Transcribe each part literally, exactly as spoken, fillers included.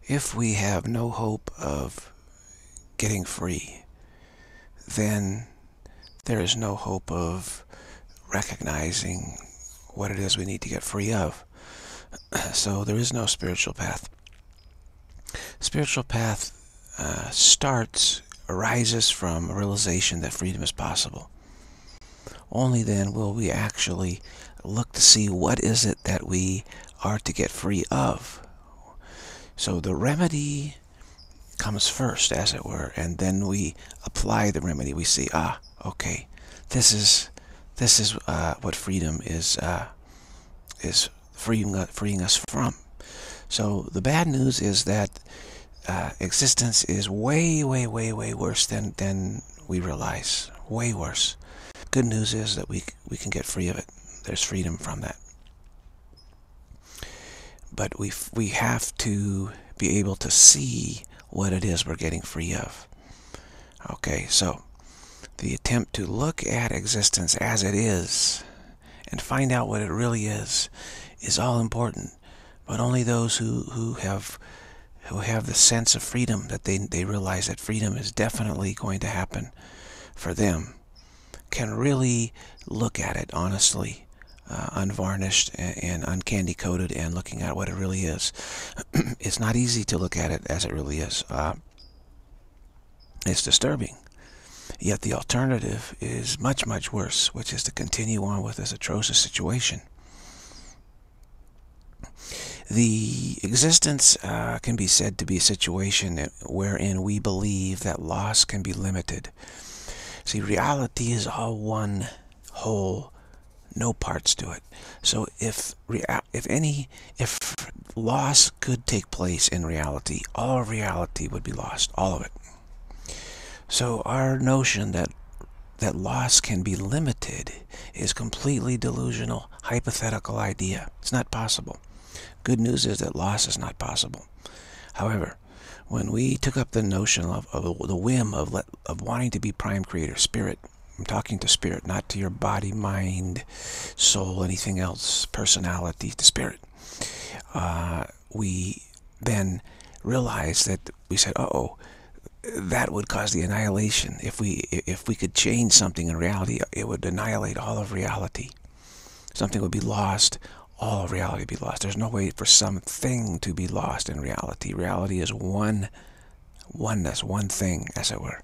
if we have no hope of getting free, then there is no hope of recognizing what it is we need to get free of. So there is no spiritual path. Spiritual path uh, starts, arises from a realization that freedom is possible. Only then will we actually look to see what is it that we are to get free of. So the remedy comes first, as it were, and then we apply the remedy. We see, ah, okay, this is this is uh, what freedom is uh, is freeing freeing us from. So the bad news is that uh, existence is way, way, way, way worse than than we realize. Way worse. Good news is that we we can get free of it. There's freedom from that. But we we have to be able to see what it is we're getting free of. Okay, so the attempt to look at existence as it is and find out what it really is is all important. But only those who, who have who have the sense of freedom, that they, they realize that freedom is definitely going to happen for them, can really look at it honestly, uh, unvarnished and, and uncandy coated, and looking at what it really is. It's not easy to look at it as it really is. Uh, it's disturbing. Yet the alternative is much, much worse, which is to continue on with this atrocious situation. The existence uh, can be said to be a situation wherein we believe that loss can be limited. See, reality is all one whole, no parts to it. So if if any if loss could take place in reality, all reality would be lost, all of it. So our notion that that loss can be limited is completely delusional, hypothetical idea. It's not possible. Good news is that loss is not possible. However, when we took up the notion of, of the whim of, let, of wanting to be prime creator, spirit, I'm talking to spirit, not to your body, mind, soul, anything else, personality, to spirit, uh, we then realized that we said, uh-oh, that would cause the annihilation. If we, if we could change something in reality, it would annihilate all of reality. Something would be lost. All of reality be lost. There's no way for something to be lost in reality. Reality is one oneness, one thing, as it were.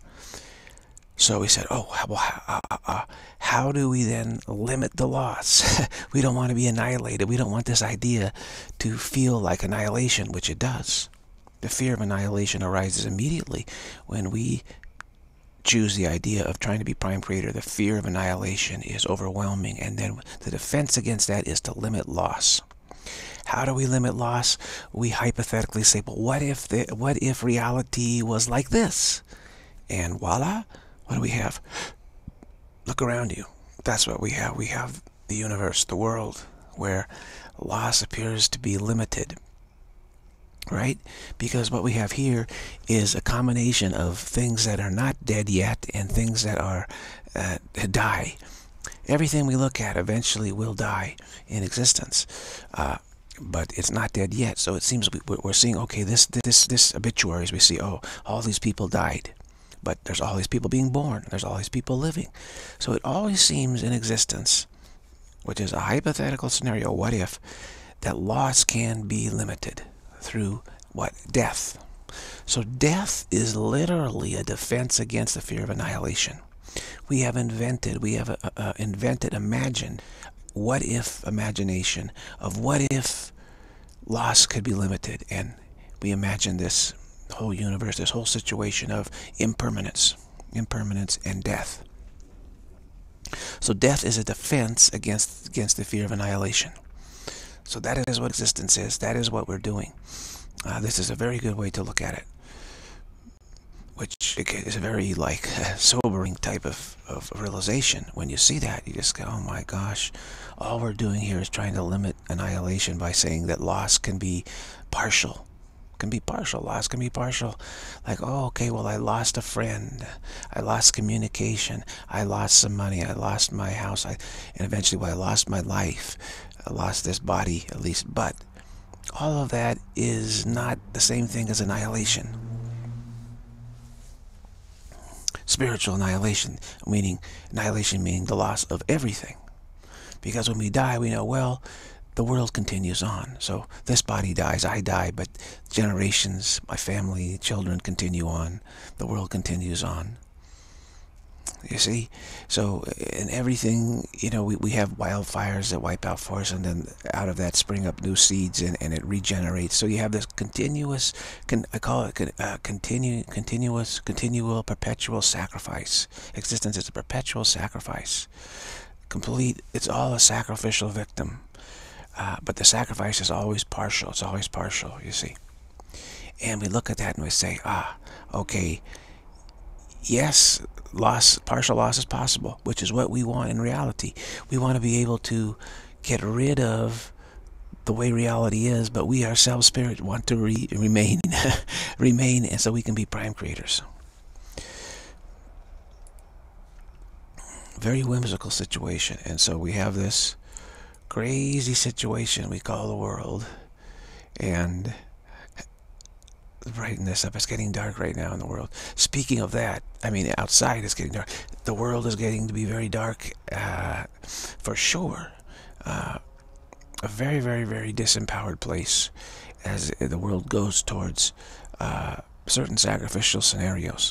So we said, oh, well, uh, uh, uh, how do we then limit the loss? We don't want to be annihilated. We don't want this idea to feel like annihilation, which it does. The fear of annihilation arises immediately when we choose the idea of trying to be prime creator. The fear of annihilation is overwhelming, and then the defense against that is to limit loss. How do we limit loss? We hypothetically say, well, what if the, what if reality was like this? And voila, what do we have? Look around you. That's what we have. We have the universe, the world, where loss appears to be limited. Right? Because what we have here is a combination of things that are not dead yet and things that are uh, die. Everything we look at eventually will die in existence, uh, but it's not dead yet. So it seems we, we're seeing, okay, this this this obituaries we see. Oh, all these people died, but there's all these people being born. There's all these people living. So it always seems in existence, which is a hypothetical scenario. What if that loss can be limited through what? Death. So death is literally a defense against the fear of annihilation. We have invented, we have uh, uh, invented, imagined, what if imagination of what if loss could be limited, and we imagine this whole universe, this whole situation of impermanence, impermanence and death. So death is a defense against against the fear of annihilation. So that is what existence is. That is what we're doing. Uh, this is a very good way to look at it, which is a very like sobering type of, of realization. When you see that, you just go, oh my gosh, all we're doing here is trying to limit annihilation by saying that loss can be partial. Can be partial. Loss can be partial. Like, oh, okay, well, I lost a friend. I lost communication. I lost some money. I lost my house. I, and eventually, well, I lost my life. I lost this body, at least. But all of that is not the same thing as annihilation. Spiritual annihilation, meaning annihilation meaning the loss of everything. Because when we die, we know, well, the world continues on. So this body dies, I die, but generations, my family, children continue on. The world continues on. You see? So in everything, you know, we, we have wildfires that wipe out forests, and then out of that spring up new seeds, and, and it regenerates. So you have this continuous, con, I call it uh, continue, continuous, continual, perpetual sacrifice. Existence is a perpetual sacrifice. Complete, it's all a sacrificial victim. Uh, but the sacrifice is always partial. It's always partial, you see. And we look at that and we say, ah, okay, yes, loss, partial loss is possible, which is what we want in reality. We want to be able to get rid of the way reality is, but we ourselves, spirit, want to re remain, remain, and so we can be prime creators. Very whimsical situation. And so we have this crazy situation we call the world, and brighten this up. It's getting dark right now in the world. Speaking of that, I mean, outside it's getting dark. The world is getting to be very dark, uh, for sure. Uh, a very, very, very disempowered place as the world goes towards uh, certain sacrificial scenarios.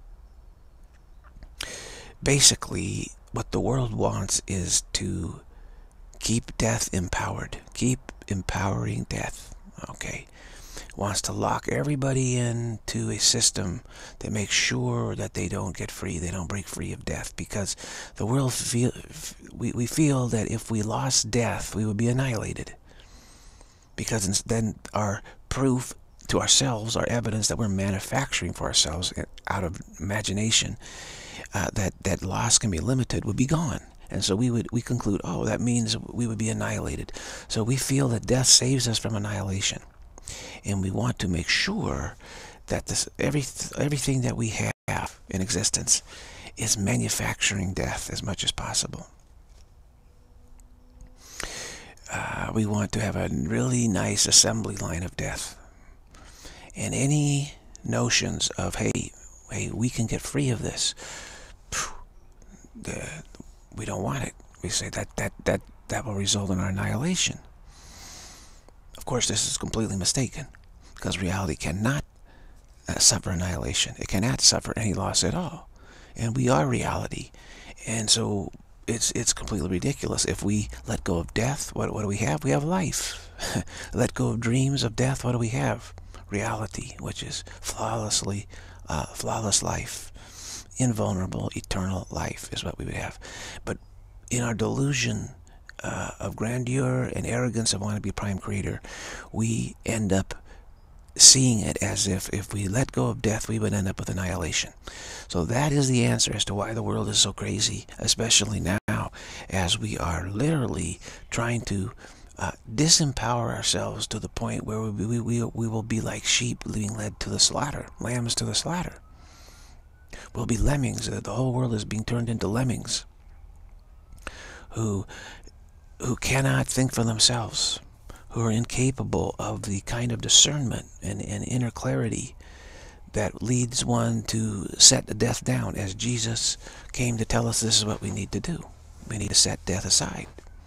Basically, what the world wants is to keep death empowered. Keep empowering death. Okay. Wants to lock everybody into a system that makes sure that they don't get free, they don't break free of death, because the world feel we, we feel that if we lost death, we would be annihilated. Because then our proof to ourselves, our evidence that we're manufacturing for ourselves out of imagination, uh, that that loss can be limited, would be gone. And so we would we conclude, oh, that means we would be annihilated. So we feel that death saves us from annihilation. And we want to make sure that this every everything that we have in existence is manufacturing death as much as possible. Uh, we want to have a really nice assembly line of death. And any notions of, hey, hey, we can get free of this, the, we don't want it. We say that that that that will result in our annihilation. Of course, this is completely mistaken, because reality cannot uh, suffer annihilation. It cannot suffer any loss at all. And we are reality. And so it's it's completely ridiculous. If we let go of death, what, what do we have? We have life. Let go of dreams of death, what do we have? Reality, which is flawlessly, uh, flawless life. Invulnerable, eternal life is what we would have. But in our delusion Uh, of grandeur and arrogance of wanting to be prime creator, we end up seeing it as if if we let go of death, we would end up with annihilation. So that is the answer as to why the world is so crazy, especially now, as we are literally trying to uh, disempower ourselves to the point where we, we, we, we will be like sheep being led to the slaughter, lambs to the slaughter. We'll be lemmings. The whole world is being turned into lemmings who who cannot think for themselves, who are incapable of the kind of discernment and, and inner clarity that leads one to set death down, as Jesus came to tell us this is what we need to do. We need to set death aside.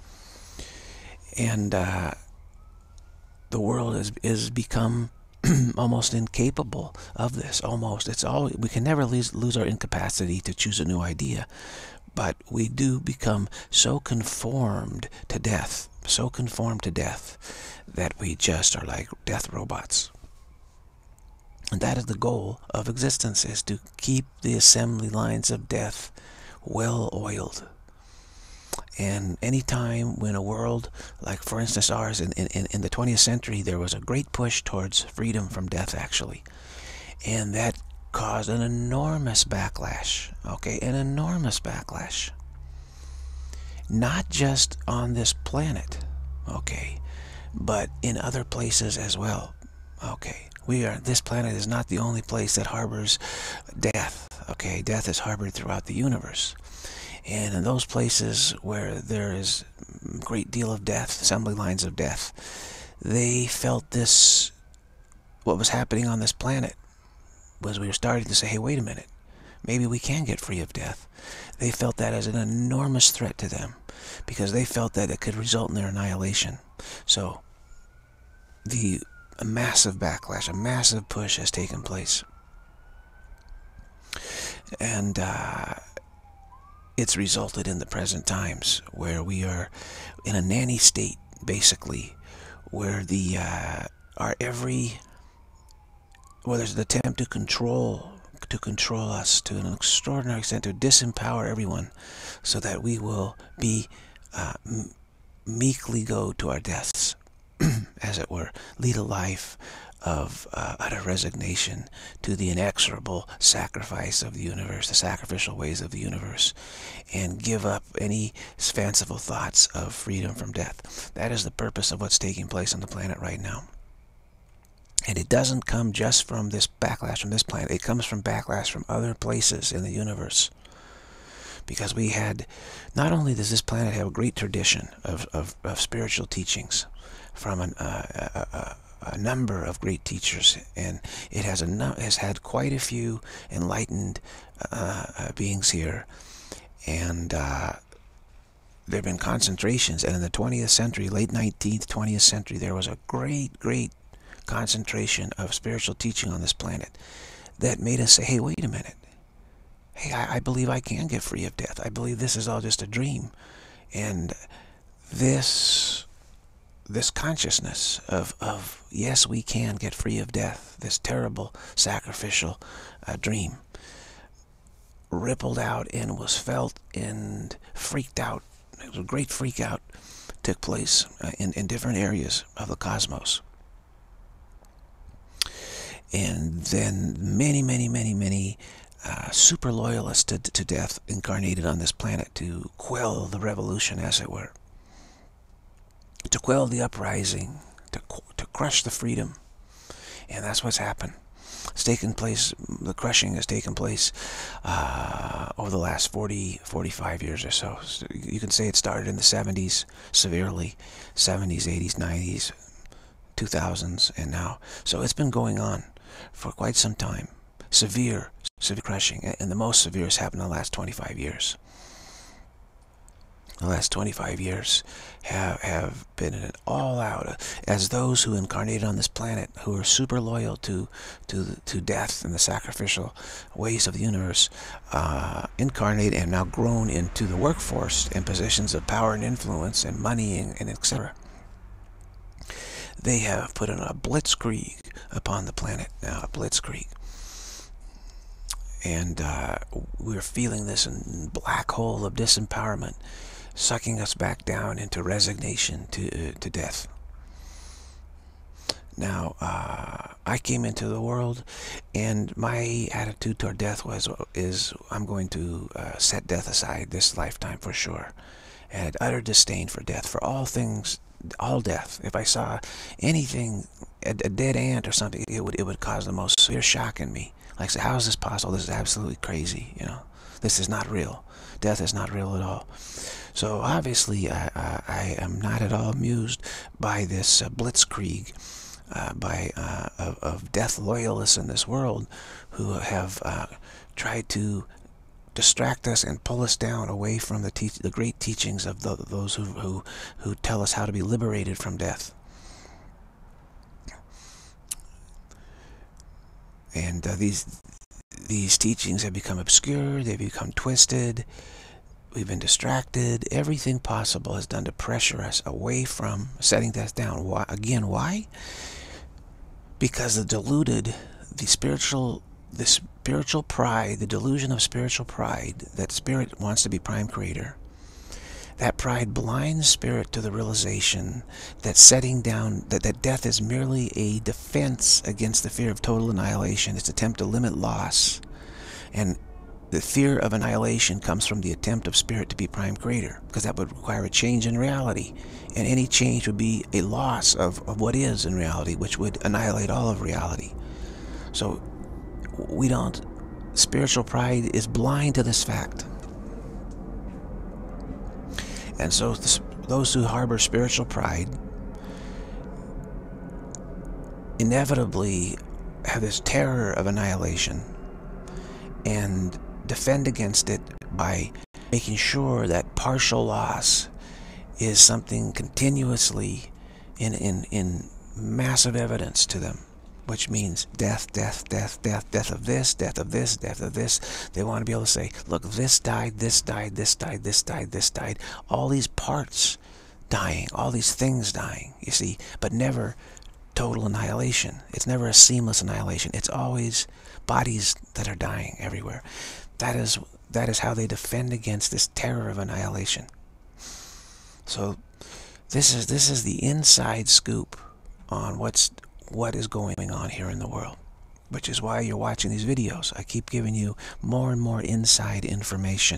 And uh, the world is, is become almost incapable of this. Almost. It's all, we can never lose, lose our incapacity to choose a new idea. But we do become so conformed to death, so conformed to death, that we just are like death robots. And that is the goal of existence, is to keep the assembly lines of death well oiled. And any time when a world, like for instance ours, in, in, in the twentieth century, there was a great push towards freedom from death, actually. And that caused an enormous backlash, okay, an enormous backlash. Not just on this planet, okay, but in other places as well, okay. We are, this planet is not the only place that harbors death, okay. Death is harbored throughout the universe. And in those places where there is a great deal of death, assembly lines of death, they felt this, what was happening on this planet was we were starting to say, hey, wait a minute, maybe we can get free of death. They felt that as an enormous threat to them because they felt that it could result in their annihilation. So the a massive backlash, a massive push has taken place. And uh, it's resulted in the present times where we are in a nanny state, basically, where the uh, our every, well, there's an attempt to control, to control us to an extraordinary extent, to disempower everyone so that we will be uh, meekly go to our deaths, as it were, lead a life of uh, utter resignation to the inexorable sacrifice of the universe, the sacrificial ways of the universe, and give up any fanciful thoughts of freedom from death. That is the purpose of what's taking place on the planet right now. And it doesn't come just from this backlash from this planet. It comes from backlash from other places in the universe. Because we had, not only does this planet have a great tradition of, of, of spiritual teachings from an, uh, a, a, a number of great teachers, and it has, a, has had quite a few enlightened uh, uh, beings here, and uh, there have been concentrations, and in the twentieth century, late nineteenth, twentieth century, there was a great, great concentration of spiritual teaching on this planet that made us say, hey, wait a minute. Hey, I, I believe I can get free of death. I believe this is all just a dream. And this this consciousness of, of yes, we can get free of death, this terrible sacrificial uh, dream, rippled out and was felt and freaked out. It was a great freak out took place uh, in, in different areas of the cosmos. And then many, many, many, many uh, super loyalists to, to death incarnated on this planet to quell the revolution, as it were. To quell the uprising, to, to crush the freedom. And that's what's happened. It's taken place, the crushing has taken place uh, over the last forty, forty-five years or so. So you can say it started in the seventies, severely, seventies, eighties, nineties, two thousands, and now. So it's been going on for quite some time. Severe, severe crushing, and the most severe has happened in the last twenty-five years. The last twenty-five years have, have been an all-out, as those who incarnated on this planet, who are super loyal to to to death and the sacrificial ways of the universe, uh, incarnate and now grown into the workforce and positions of power and influence and money and, and et cetera. They have put in a blitzkrieg upon the planet now, a blitzkrieg. And uh, we're feeling this black hole of disempowerment, sucking us back down into resignation to, uh, to death. Now, uh, I came into the world, and my attitude toward death was, is I'm going to uh, set death aside this lifetime for sure. And I had utter disdain for death, for all things, all death. If I saw anything, a, a dead ant or something, it would, it would cause the most severe shock in me. Like, say, how is this possible? This is absolutely crazy, you know. This is not real. Death is not real at all. So obviously, I, I, I am not at all amused by this uh, blitzkrieg uh, by uh, of, of death loyalists in this world who have uh, tried to distract us and pull us down away from the teach the great teachings of the, those who, who who tell us how to be liberated from death. And uh, these these teachings have become obscure, they've become twisted, we've been distracted. Everything possible is done to pressure us away from setting death down. Why? Again, why? Because the deluded, the spiritual, the spiritual pride, the delusion of spiritual pride, that spirit wants to be prime creator, that pride blinds spirit to the realization that setting down, that, that death is merely a defense against the fear of total annihilation. It's an attempt to limit loss. And the fear of annihilation comes from the attempt of spirit to be prime creator, because that would require a change in reality. And any change would be a loss of, of what is in reality, which would annihilate all of reality. So we don't, spiritual pride is blind to this fact. And so this, those who harbor spiritual pride inevitably have this terror of annihilation and defend against it by making sure that partial loss is something continuously in, in, in massive evidence to them, which means death, death, death, death, death of this, death of this, death of this. They want to be able to say, look, this died, this died, this died, this died, this died. All these parts dying, all these things dying, you see, but never total annihilation. It's never a seamless annihilation. It's always bodies that are dying everywhere. That is, that is how they defend against this terror of annihilation. So this is, this is the inside scoop on what's what is going on here in the world, which is why you're watching these videos. I keep giving you more and more inside information.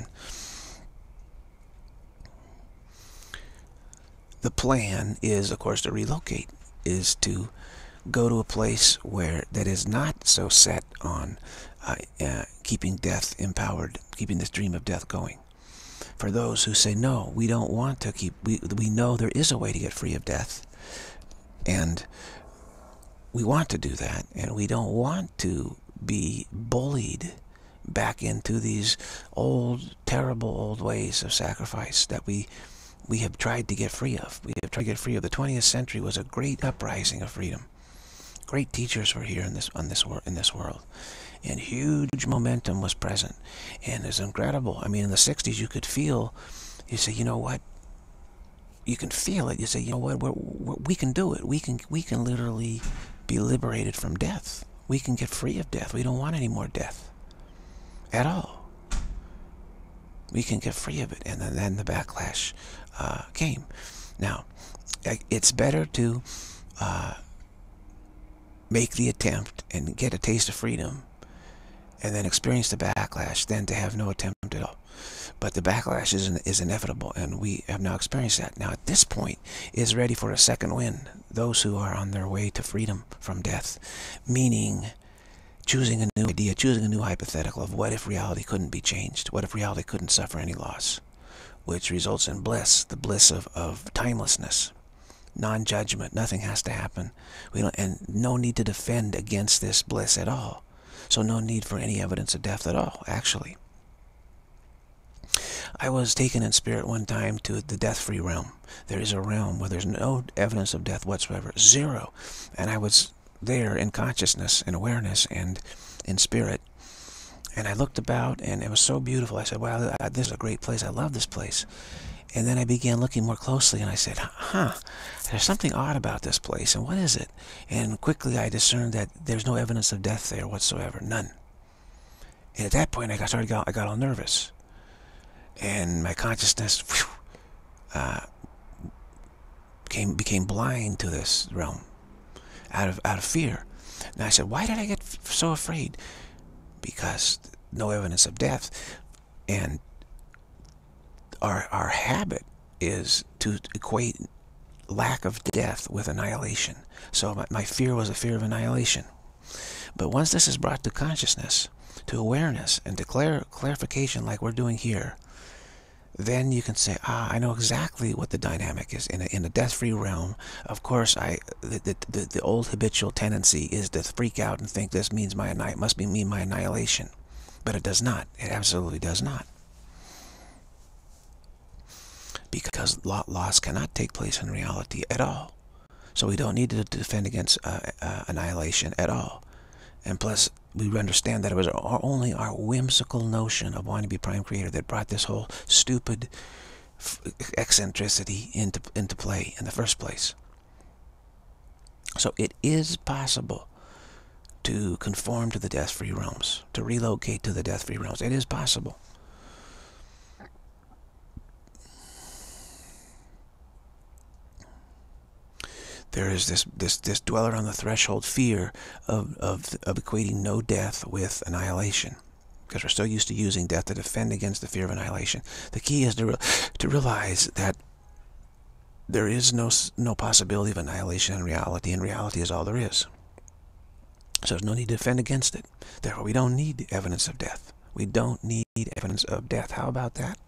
The plan is, of course, to relocate, is to go to a place where that is not so set on uh, uh, keeping death empowered, keeping this dream of death going. For those who say, no, we don't want to keep, we, we know there is a way to get free of death, and we want to do that, and we don't want to be bullied back into these old, terrible old ways of sacrifice that we we have tried to get free of. We have tried to get free of. The twentieth century was a great uprising of freedom. Great teachers were here in this on this in this world, and huge momentum was present, and it's incredible. I mean, in the sixties, you could feel. You say, you know what? You can feel it. You say, you know what? We're, we're, we can do it. We can we can literally be liberated from death. We can get free of death. We don't want any more death at all. We can get free of it. And then, then the backlash uh, came. Now, it's better to uh, make the attempt and get a taste of freedom and then experience the backlash than to have no attempt at all. But the backlash is, is inevitable, and we have now experienced that. Now, at this point, is ready for a second wind. Those who are on their way to freedom from death, meaning choosing a new idea, choosing a new hypothetical of what if reality couldn't be changed? What if reality couldn't suffer any loss? Which results in bliss, the bliss of, of timelessness, non-judgment. Nothing has to happen. We don't, and no need to defend against this bliss at all. So no need for any evidence of death at all, actually. I was taken in spirit one time to the death-free realm. There is a realm where there's no evidence of death whatsoever, zero. And I was there in consciousness and awareness and in spirit. And I looked about, and it was so beautiful. I said, wow, this is a great place. I love this place. And then I began looking more closely, and I said, huh, there's something odd about this place, and what is it? And quickly I discerned that there's no evidence of death there whatsoever, none. And at that point, I got started. I got all nervous. And my consciousness whew, uh, became, became blind to this realm out of, out of fear. And I said, why did I get so afraid? Because no evidence of death. And our, our habit is to equate lack of death with annihilation. So my, my fear was a fear of annihilation. But once this is brought to consciousness, to awareness, and to clar clarification like we're doing here, then you can say, ah, I know exactly what the dynamic is. In a, in a death-free realm, of course, I the, the, the old habitual tendency is to freak out and think this means my must be mean my annihilation. But it does not. It absolutely does not. Because loss cannot take place in reality at all. So we don't need to defend against uh, uh, annihilation at all. And plus, we understand that it was our, only our whimsical notion of wanting to be prime creator that brought this whole stupid eccentricity into, into play in the first place. So it is possible to conform to the death-free realms, to relocate to the death-free realms. It is possible. There is this, this, this dweller on the threshold fear of, of, of equating no death with annihilation, because we're so used to using death to defend against the fear of annihilation. The key is to, re to realize that there is no, no possibility of annihilation in reality, and reality is all there is. So there's no need to defend against it. Therefore, we don't need evidence of death. We don't need evidence of death. How about that?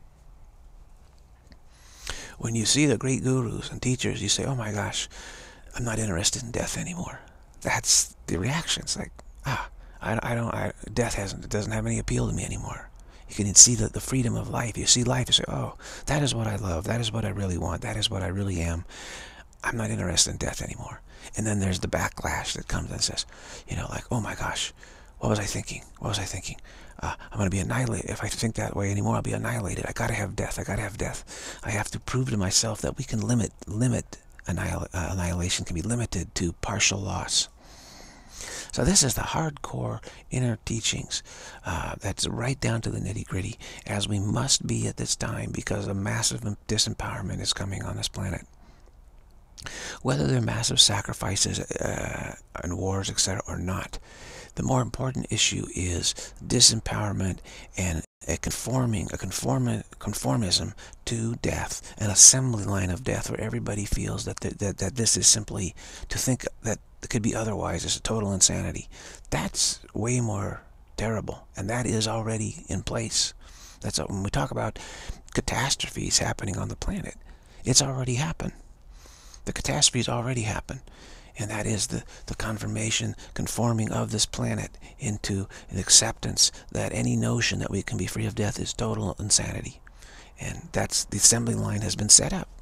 When you see the great gurus and teachers, you say, oh my gosh, I'm not interested in death anymore. That's the reaction. It's like, ah, I, I don't, I, death hasn't, it doesn't have any appeal to me anymore. You can see the, the freedom of life. You see life, you say, oh, that is what I love. That is what I really want. That is what I really am. I'm not interested in death anymore. And then there's the backlash that comes and says, you know, like, oh my gosh, what was I thinking? What was I thinking? Uh, I'm going to be annihilated. If I think that way anymore, I'll be annihilated. I got to have death. I got to have death. I have to prove to myself that we can limit, limit annihil uh, annihilation can be limited to partial loss. So this is the hardcore inner teachings. Uh, that's right down to the nitty-gritty, as we must be at this time, because a massive disempowerment is coming on this planet. Whether they're massive sacrifices uh, and wars, et cetera, or not, the more important issue is disempowerment and a conforming, a conform, conformism to death, an assembly line of death, where everybody feels that, the, that that this is simply, to think that it could be otherwise is a total insanity. That's way more terrible, and that is already in place. That's a, when we talk about catastrophes happening on the planet, it's already happened. The catastrophes already happened. And that is the, the confirmation, conforming of this planet into an acceptance that any notion that we can be free of death is total insanity. And that's, the assembly line has been set up.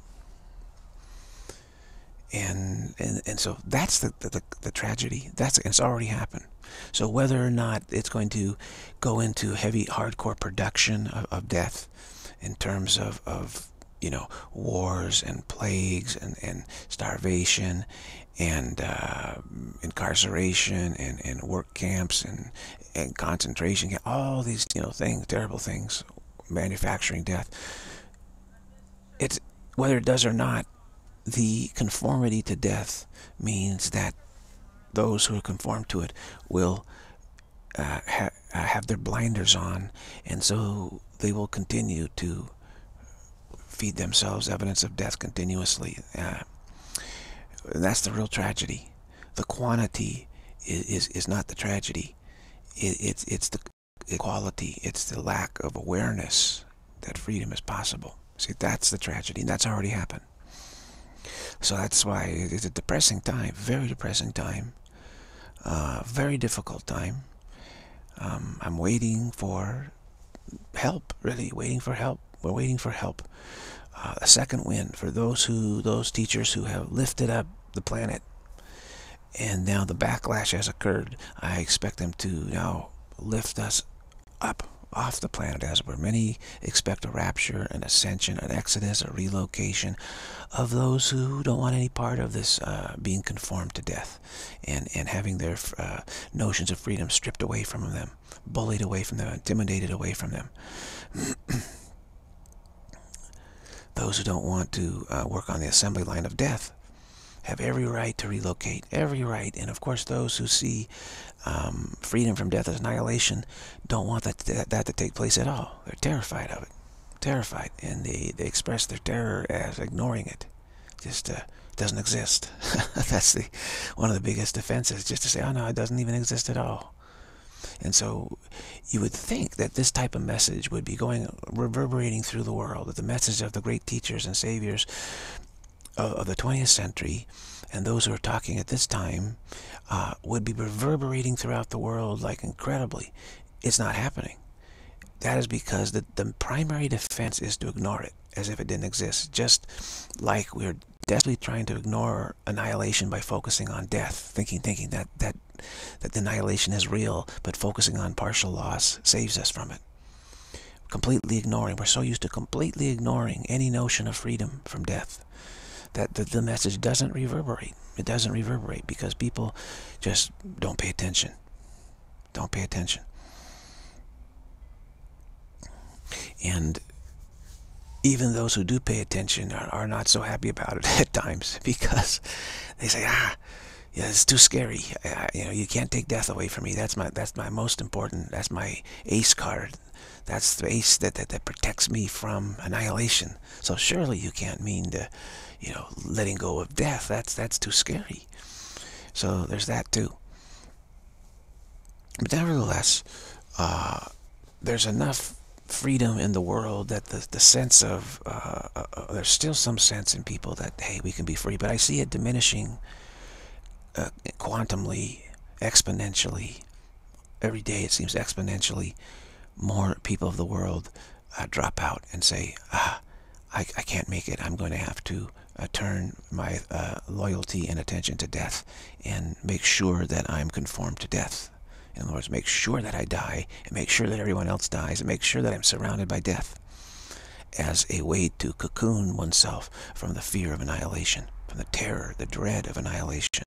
And and, and so that's the, the, the tragedy. That's, it's already happened. So whether or not it's going to go into heavy, hardcore production of, of death in terms of, of you know, wars and plagues and, and starvation and uh, incarceration and, and work camps and, and concentration camps, all these, you know, things, terrible things, manufacturing death. It's, whether it does or not, the conformity to death means that those who are conformed to it will uh, ha have their blinders on, and so they will continue to feed themselves evidence of death continuously. Uh, that's the real tragedy. The quantity is, is, is not the tragedy. It, it's, it's the quality. It's the lack of awareness that freedom is possible. See, that's the tragedy. That's already happened. So that's why it's a depressing time, very depressing time, uh, very difficult time. Um, I'm waiting for help, really, waiting for help. We're waiting for help. Uh, a second wind for those who, those teachers who have lifted up the planet, and now the backlash has occurred. I expect them to now lift us up off the planet, as where many expect a rapture, an ascension, an exodus, a relocation of those who don't want any part of this uh, being conformed to death, and, and having their uh, notions of freedom stripped away from them, bullied away from them, intimidated away from them. Those who don't want to uh, work on the assembly line of death have every right to relocate, every right. And of course, those who see um, freedom from death as annihilation don't want that, that, that to take place at all. They're terrified of it, terrified, and they, they express their terror as ignoring it. Just uh, doesn't exist. That's the one of the biggest defenses, just to say, oh no, it doesn't even exist at all. And so you would think that this type of message would be going, reverberating through the world, that the message of the great teachers and saviors of, of the twentieth century, and those who are talking at this time, uh, would be reverberating throughout the world like incredibly. It's not happening. That is because the, the primary defense is to ignore it, as if it didn't exist, just like we're desperately trying to ignore annihilation by focusing on death, thinking thinking that, that, that the annihilation is real, but focusing on partial loss saves us from it. Completely ignoring, we're so used to completely ignoring any notion of freedom from death, that the, the message doesn't reverberate. It doesn't reverberate because people just don't pay attention. Don't pay attention. And even those who do pay attention are, are not so happy about it at times, because they say, ah, yeah, it's too scary. I, you know, you can't take death away from me. That's my, that's my most important, that's my ace card. That's the ace that, that, that protects me from annihilation. So surely you can't mean to, you know, letting go of death. That's, that's too scary. So there's that too. But nevertheless, uh, there's enough freedom in the world that the, the sense of, uh, uh, there's still some sense in people that, hey, we can be free, but I see it diminishing quantumly, exponentially, every day it seems exponentially more people of the world uh, drop out and say, ah, I, I can't make it. I'm going to have to uh, turn my uh, loyalty and attention to death and make sure that I'm conformed to death. In other words, make sure that I die and make sure that everyone else dies and make sure that I'm surrounded by death as a way to cocoon oneself from the fear of annihilation, from the terror, the dread of annihilation.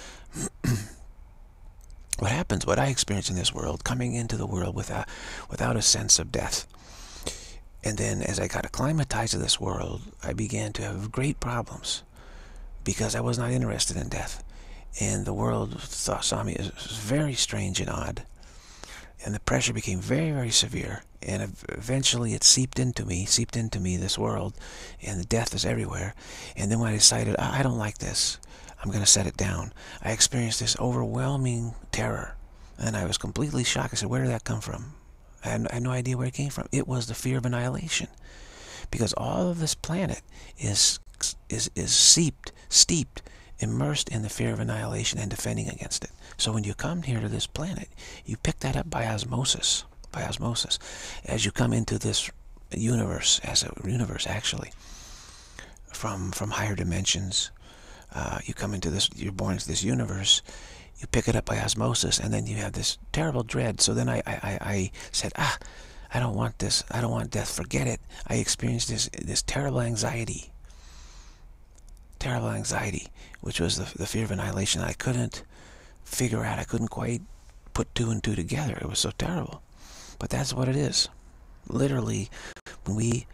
What happens, what I experience in this world, coming into the world without, without a sense of death, and then as I got acclimatized to this world, I began to have great problems because I was not interested in death. And the world thought, saw me as very strange and odd. And the pressure became very, very severe. And eventually it seeped into me, seeped into me, this world. And the death is everywhere. And then when I decided, I don't like this, I'm going to set it down, I experienced this overwhelming terror. And I was completely shocked. I said, where did that come from? I had, I had no idea where it came from. It was the fear of annihilation. Because all of this planet is, is, is seeped, steeped, immersed in the fear of annihilation and defending against it. So when you come here to this planet, you pick that up by osmosis, by osmosis. As you come into this universe, as a universe actually, from from higher dimensions, uh, you come into this, you're born into this universe, you pick it up by osmosis, and then you have this terrible dread. So then I, I, I, I said, ah, I don't want this, I don't want death, forget it. I experienced this, this terrible anxiety, terrible anxiety, which was the, the fear of annihilation. I couldn't figure out, I couldn't quite put two and two together. It was so terrible. But that's what it is. Literally, when we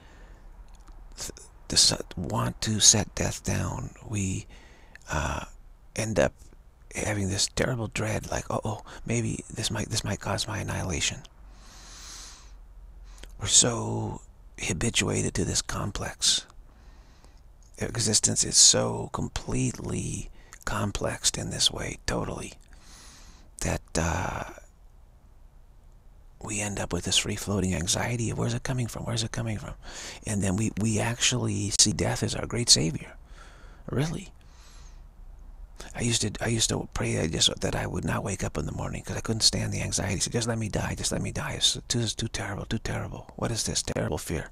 want to set death down, we uh, end up having this terrible dread, like, uh oh, maybe this might this might cause my annihilation. We're so habituated to this complex. Existence is so completely complexed in this way, totally, that uh, we end up with this free-floating anxiety of where's it coming from, where's it coming from? And then we, we actually see death as our great savior, really. I used to I used to pray I just, that I would not wake up in the morning because I couldn't stand the anxiety. So just let me die, just let me die. It's too, it's too terrible, too terrible. What is this terrible fear?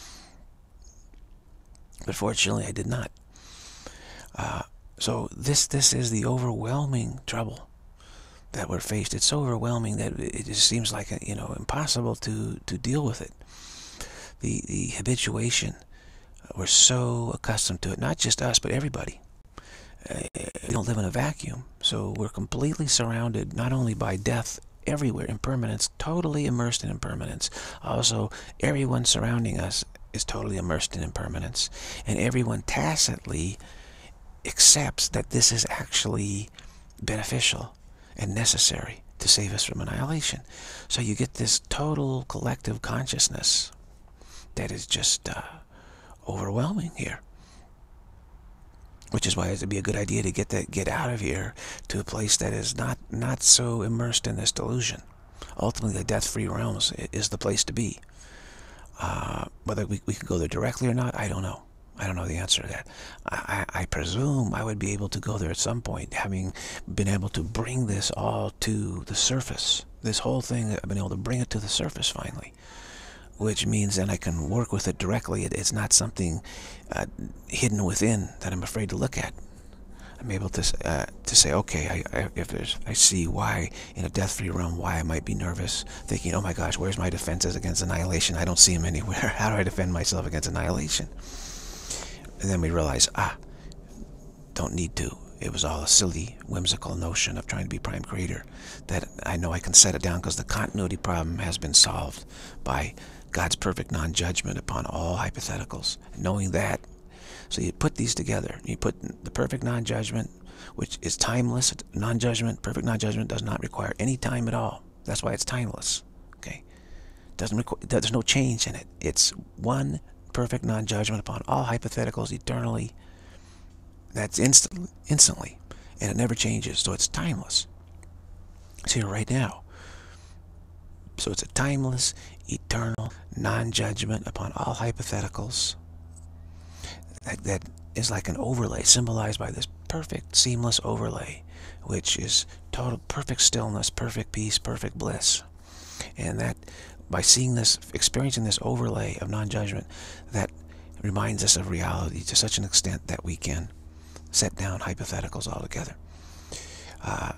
But fortunately, I did not. Uh, so this this is the overwhelming trouble that we're faced. It's so overwhelming that it just seems like, you know, impossible to to deal with it. The the habituation, we're so accustomed to it. Not just us, but everybody. Uh, we don't live in a vacuum, so we're completely surrounded not only by death everywhere, impermanence, totally immersed in impermanence. Also, everyone surrounding us is totally immersed in impermanence, and everyone tacitly accepts that this is actually beneficial and necessary to save us from annihilation. So you get this total collective consciousness that is just uh, overwhelming here. Which is why it'd be a good idea to get that, get out of here to a place that is not not so immersed in this delusion. Ultimately, the death-free realms is the place to be. Uh, whether we, we can go there directly or not, I don't know. I don't know the answer to that. I, I, I presume I would be able to go there at some point, having been able to bring this all to the surface. This whole thing, I've been able to bring it to the surface finally. Which means then I can work with it directly. It, it's not something uh, hidden within that I'm afraid to look at. I'm able to uh, to say, okay, I, I, if there's, I see why in a death-free realm, why I might be nervous, thinking, oh my gosh, where's my defenses against annihilation? I don't see them anywhere. How do I defend myself against annihilation? And then we realize, ah, don't need to. It was all a silly, whimsical notion of trying to be prime creator. That I know I can set it down because the continuity problem has been solved by God's perfect non-judgment upon all hypotheticals. And knowing that, so you put these together. You put the perfect non-judgment, which is timeless. Non-judgment, perfect non-judgment does not require any time at all. That's why it's timeless. Okay, doesn't require. There's no change in it. It's one perfect non-judgment upon all hypotheticals eternally. That's instant, instantly, and it never changes. So it's timeless. It's here right now. So it's a timeless, eternal, non-judgment upon all hypotheticals. That, that is like an overlay, symbolized by this perfect, seamless overlay which is total perfect stillness, perfect peace, perfect bliss. And that, by seeing this, experiencing this overlay of non-judgment, that reminds us of reality to such an extent that we can set down hypotheticals altogether. Uh,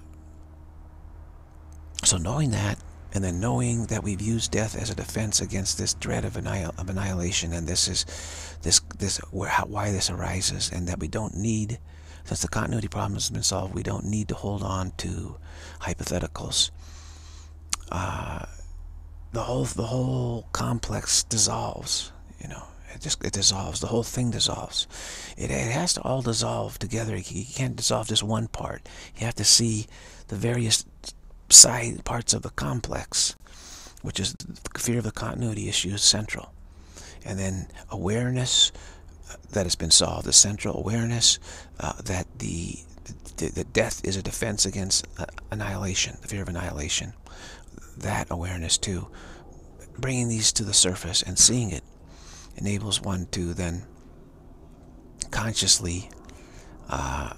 so knowing that, and then knowing that we've used death as a defense against this dread of, annihil of annihilation, and this is this this where how, why this arises, and that we don't need, since the continuity problem has been solved, we don't need to hold on to hypotheticals. Uh, the whole the whole complex dissolves. You know, it just it dissolves. The whole thing dissolves. It it has to all dissolve together. You can't dissolve just one part. You have to see the various side parts of the complex, which is the fear of the continuity issue, is central. And then awareness that has been solved, the central awareness uh, that the, the the death is a defense against uh, annihilation, the fear of annihilation. That awareness too, bringing these to the surface and seeing it, enables one to then consciously uh,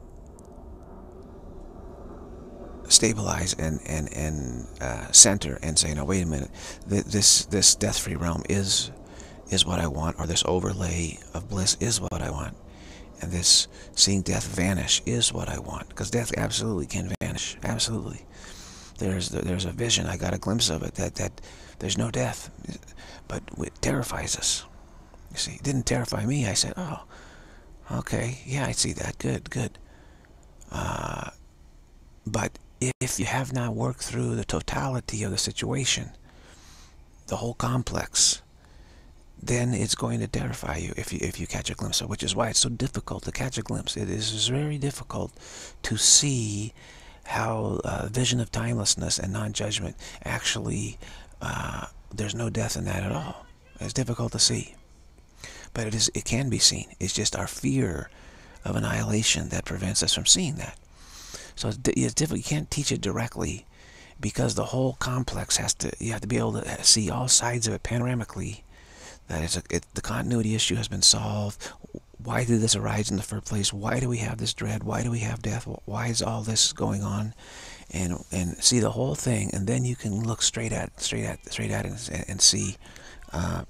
stabilize and and and uh, center and say, no, wait a minute, this this death-free realm is is what I want, or this overlay of bliss is what I want, and this seeing death vanish is what I want, because death absolutely can vanish. Absolutely, there's there's a vision. I got a glimpse of it that that there's no death, but it terrifies us. You see, it didn't terrify me. I said, oh, okay, yeah, I see that. Good, good. Uh, but if you have not worked through the totality of the situation, the whole complex, then it's going to terrify you if you if you catch a glimpse of it, which is why it's so difficult to catch a glimpse. It is very difficult to see how uh, vision of timelessness and non-judgment actually, uh, there's no death in that at all. It's difficult to see. But it is it can be seen. It's just our fear of annihilation that prevents us from seeing that. So it's, it's difficult. You can't teach it directly, because the whole complex has to, you have to be able to see all sides of it panoramically. That it's a, it, the continuity issue has been solved. Why did this arise in the first place? Why do we have this dread? Why do we have death? Why is all this going on? And and see the whole thing, and then you can look straight at straight at straight at it and, and see uh,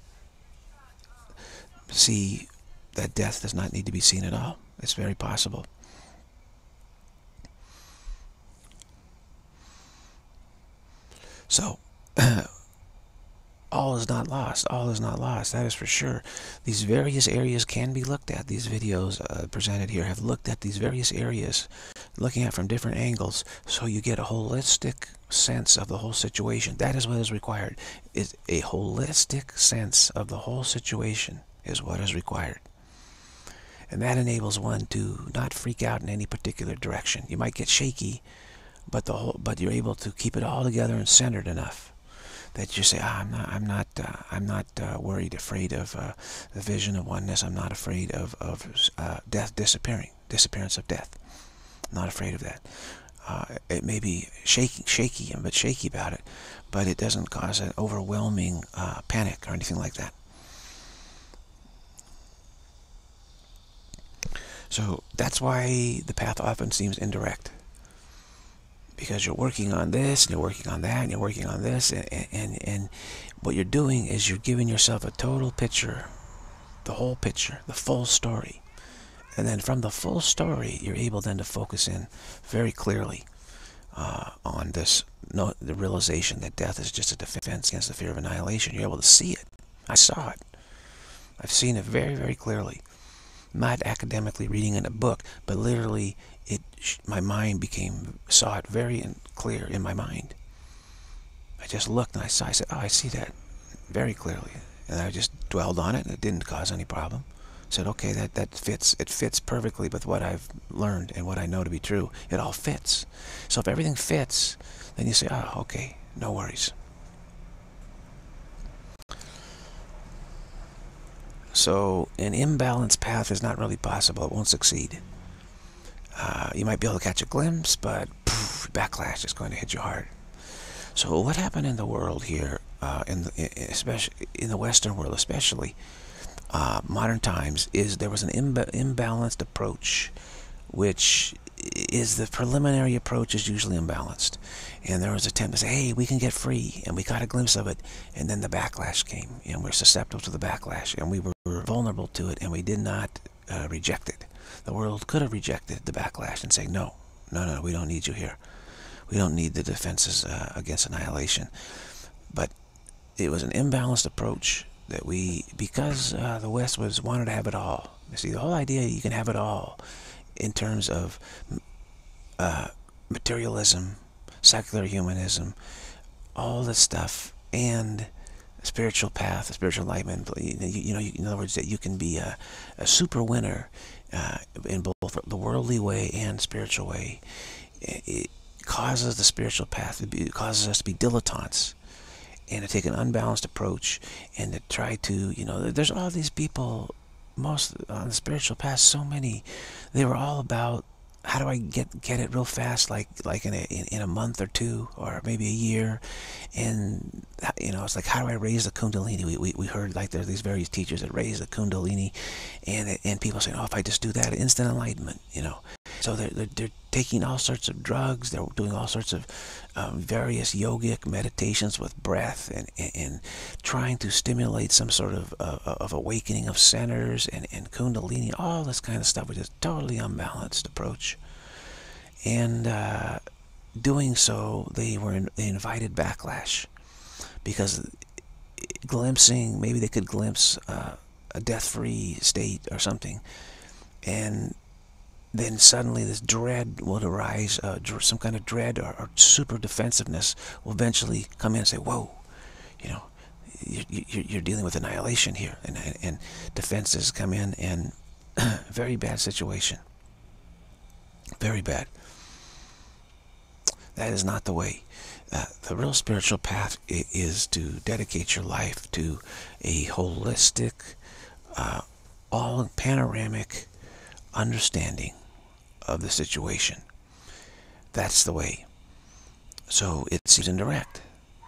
see that death does not need to be seen at all. It's very possible. So, all is not lost. All is not lost. That is for sure. These various areas can be looked at. These videos uh, presented here have looked at these various areas, looking at from different angles, so you get a holistic sense of the whole situation. That is what is required. Is a holistic sense of the whole situation is what is required. And that enables one to not freak out in any particular direction. You might get shaky, but the whole, but you're able to keep it all together and centered enough that you say, ah, I'm not, I'm not, uh, I'm not uh, worried, afraid of uh, the vision of oneness. I'm not afraid of of uh, death disappearing, disappearance of death. I'm not afraid of that. Uh, it may be shaky, shaky, but shaky about it, but it doesn't cause an overwhelming uh, panic or anything like that. So that's why the path often seems indirect, because you're working on this, and you're working on that, and you're working on this, and, and, and what you're doing is you're giving yourself a total picture, the whole picture, the full story. And then from the full story, you're able then to focus in very clearly uh, on this, no, the realization that death is just a defense against the fear of annihilation. You're able to see it. I saw it. I've seen it very, very clearly. Not academically reading in a book, but literally, it my mind became saw it very clear in my mind. I just looked and I saw. I said, "Oh, I see that very clearly," and I just dwelled on it, and it didn't cause any problem. I said, "Okay, that that fits. It fits perfectly with what I've learned and what I know to be true. It all fits." So if everything fits, then you say, "Oh, okay, no worries." So an imbalanced path is not really possible. It won't succeed. Uh, you might be able to catch a glimpse, but poof, backlash is going to hit you hard. So what happened in the world here, uh, in the, especially in the Western world, especially uh, modern times, is there was an imba imbalanced approach, which is the preliminary approach is usually imbalanced. And there was an attempt to say, hey, we can get free, and we got a glimpse of it, and then the backlash came, and we're susceptible to the backlash, and we were vulnerable to it, and we did not uh, reject it. The world could have rejected the backlash and say, no, no, no, we don't need you here. We don't need the defenses uh, against annihilation. But it was an imbalanced approach that we, because uh, the West was wanted to have it all. You see, the whole idea you can have it all in terms of uh, materialism, secular humanism, all this stuff, and spiritual path, spiritual enlightenment. You, you know, you, in other words, that you can be a, a super winner uh, in both the worldly way and spiritual way. It causes the spiritual path, it causes us to be dilettantes and to take an unbalanced approach and to try to, you know, there's all these people, most on the spiritual path, so many, they were all about, how do I get get it real fast, like like in a in, in a month or two, or maybe a year, and you know, it's like, how do I raise the Kundalini? We we, we heard like there's these various teachers that raise the Kundalini, and and people saying, oh, if I just do that, instant enlightenment, you know. So they're they're, they're taking all sorts of drugs, they're doing all sorts of um, various yogic meditations with breath, and, and and trying to stimulate some sort of uh, of awakening of centers and and Kundalini, all this kind of stuff, which is totally unbalanced approach. And uh, doing so, they were in, they invited backlash, because glimpsing, maybe they could glimpse uh, a death-free state or something, and then suddenly this dread will arise, uh, some kind of dread or, or super defensiveness will eventually come in and say, whoa, you know, you, you, you're dealing with annihilation here, and, and defenses come in, and very bad situation, very bad. That is not the way. Uh, the real spiritual path is to dedicate your life to a holistic, uh, all panoramic understanding of the situation. That's the way. So it seems indirect.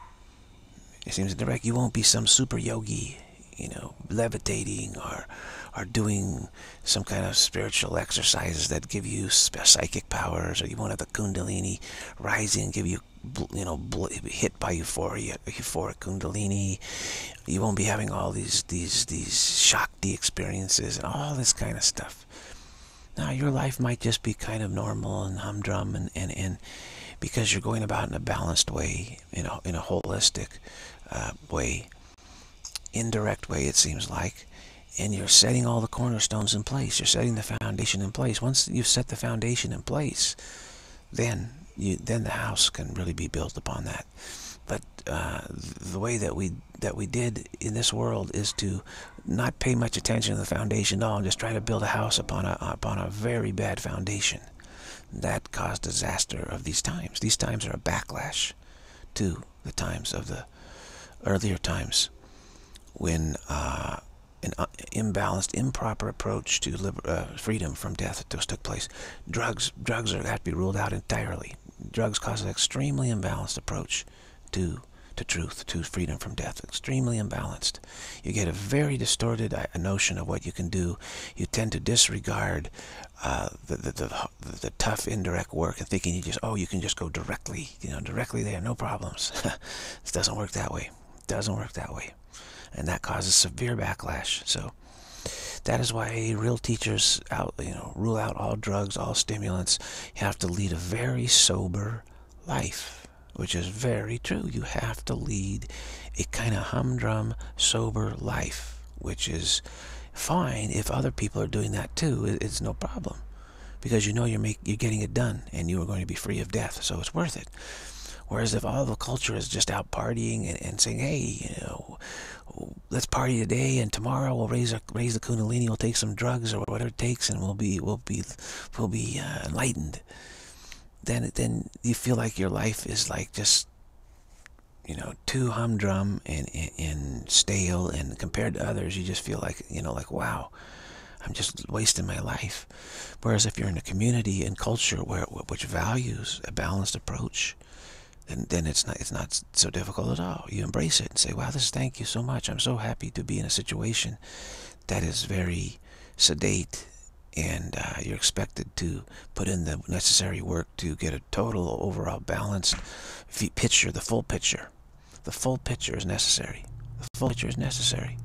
It seems indirect. You won't be some super yogi, you know, levitating or or doing some kind of spiritual exercises that give you psychic powers, or you won't have the Kundalini rising and give you, you know, hit by euphoria, euphoric Kundalini. You won't be having all these these these Shakti experiences and all this kind of stuff. Now your life might just be kind of normal and humdrum, and and and because you're going about in a balanced way, in a in a holistic uh, way, indirect way, it seems like. And you're setting all the cornerstones in place. You're setting the foundation in place. Once you've set the foundation in place, then you then the house can really be built upon that. But uh, the way that we that we did in this world is to not pay much attention to the foundation at all, and just try to build a house upon a upon a very bad foundation. That caused disaster of these times. These times are a backlash to the times of the earlier times, when uh, an uh, imbalanced, improper approach to liber uh, freedom from death just took place. Drugs, drugs are, have to be ruled out entirely. Drugs cause an extremely imbalanced approach to to truth, to freedom from death. Extremely imbalanced. You get a very distorted uh, notion of what you can do. You tend to disregard uh, the, the, the, the tough indirect work, and thinking you just, oh, you can just go directly, you know, directly there, no problems. It doesn't work that way. It doesn't work that way. And that causes severe backlash. So that is why real teachers out, you know, rule out all drugs, all stimulants. You have to lead a very sober life, which is very true. You have to lead a kind of humdrum, sober life, which is fine if other people are doing that too. It's no problem, because you know you're make, you're getting it done, and you are going to be free of death, so it's worth it. Whereas if all the culture is just out partying and, and saying, hey, you know, let's party today, and tomorrow we'll raise a, raise the Kundalini, we'll take some drugs or whatever it takes, and we'll be we'll be we'll be uh, enlightened. Then then you feel like your life is like just, you know, too humdrum and, and and stale, and compared to others, you just feel like, you know, like, wow, I'm just wasting my life. Whereas if you're in a community and culture where which values a balanced approach, then then it's not it's not so difficult at all. You embrace it and say, wow, this thank you so much. I'm so happy to be in a situation that is very sedate and uh, you're expected to put in the necessary work to get a total overall balanced picture, the full picture. The full picture is necessary. The full picture is necessary.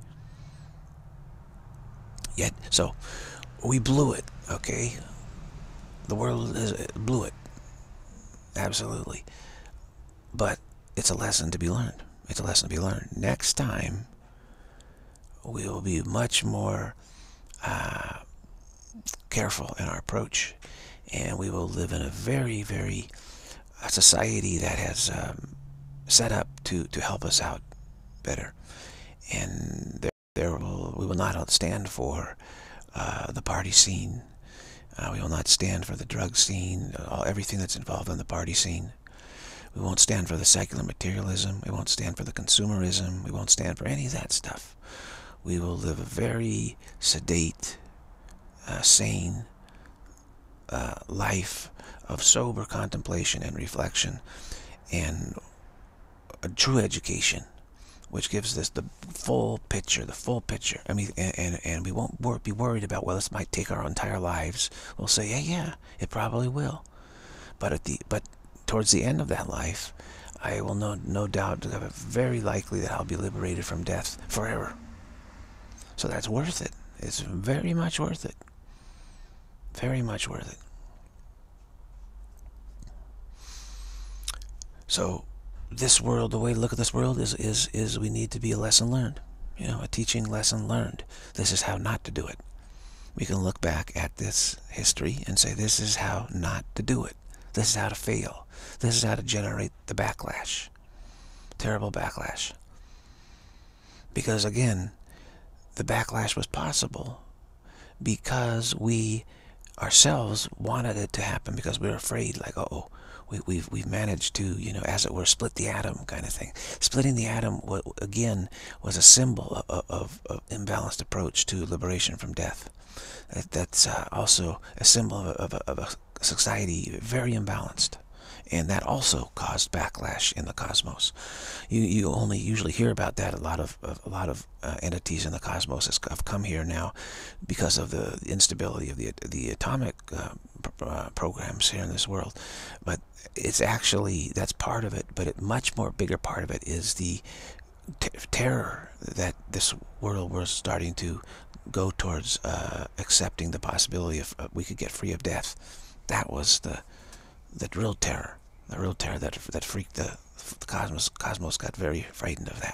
Yet, so, we blew it, okay? The world is, blew it. Absolutely. But it's a lesson to be learned. It's a lesson to be learned. Next time, we will be much more uh, careful in our approach, and we will live in a very, very a society that has um, set up to, to help us out better. And there, there will, we will not stand for uh, the party scene. Uh, we will not stand for the drug scene, all, everything that's involved in the party scene. We won't stand for the secular materialism. We won't stand for the consumerism. We won't stand for any of that stuff. We will live a very sedate, uh, sane uh, life of sober contemplation and reflection, and a true education, which gives us the full picture, the full picture. I mean, and, and, and we won't wor be worried about, well, this might take our entire lives. We'll say, yeah, yeah, it probably will. But at the, but towards the end of that life, I will no, no doubt, very likely that I'll be liberated from death forever. So that's worth it. It's very much worth it. Very much worth it. So this world, the way to look at this world is, is, is we need to be a lesson learned. You know, a teaching lesson learned. This is how not to do it. We can look back at this history and say, this is how not to do it. This is how to fail. This is how to generate the backlash. Terrible backlash. Because again, the backlash was possible because we ourselves wanted it to happen, because we were afraid, like, uh-oh, we, we've, we've managed to, you know, as it were, split the atom kind of thing. Splitting the atom, again, was a symbol of, of, of imbalanced approach to liberation from death. That, that's uh, also a symbol of a, of, a, of a society very imbalanced. And that also caused backlash in the cosmos. You you only usually hear about that. A lot of, of a lot of uh, entities in the cosmos have come here now because of the instability of the the atomic uh, uh, programs here in this world. But it's actually, that's part of it. But a much more bigger part of it is the t terror that this world was starting to go towards uh, accepting the possibility of uh, we could get free of death. That was the the real terror. The real terror that that freaked the, the cosmos. Cosmos got very frightened of that.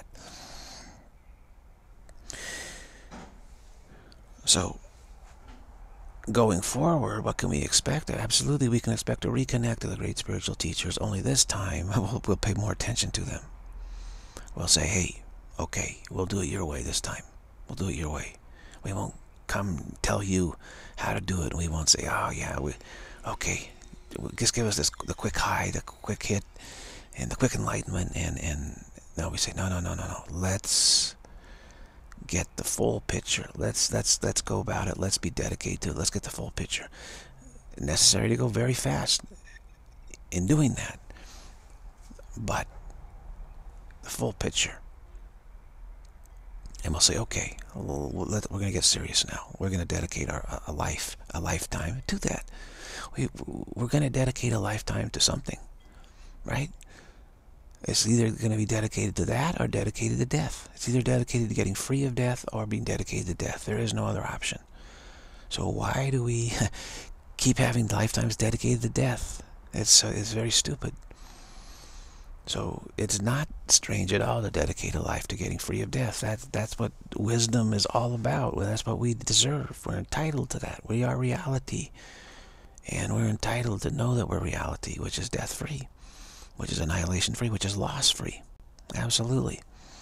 So, going forward, what can we expect? Absolutely, we can expect to reconnect to the great spiritual teachers. Only this time, we'll, we'll pay more attention to them. We'll say, hey, okay, we'll do it your way this time. We'll do it your way. We won't come tell you how to do it. We won't say, oh yeah, we, okay. Just give us this, the quick high, the quick hit, and the quick enlightenment, and and no, we say no, no, no, no, no. Let's get the full picture. Let's let's let's go about it. Let's be dedicated to it. Let's get the full picture. Necessary to go very fast in doing that, but the full picture. And we'll say, okay, we'll, we'll let, we're going to get serious now. We're going to dedicate our a life, a lifetime to that. We, we're going to dedicate a lifetime to something, right? It's either going to be dedicated to that or dedicated to death. It's either dedicated to getting free of death or being dedicated to death. There is no other option. So why do we keep having lifetimes dedicated to death? It's, uh, it's very stupid. So it's not strange at all to dedicate a life to getting free of death. That's, that's what wisdom is all about. Well, that's what we deserve. We're entitled to that. We are reality. And we're entitled to know that we're reality, which is death-free, which is annihilation-free, which is loss-free. Absolutely.